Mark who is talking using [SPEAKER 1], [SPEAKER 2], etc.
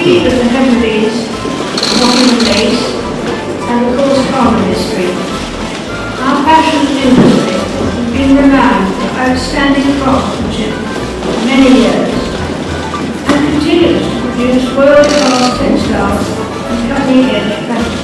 [SPEAKER 1] keep of the heavenlies, modern lace, and of course common history. Our passionate industry has been renowned for outstanding craftsmanship for many years and continues to produce world-class textiles and cutting-edge fashion.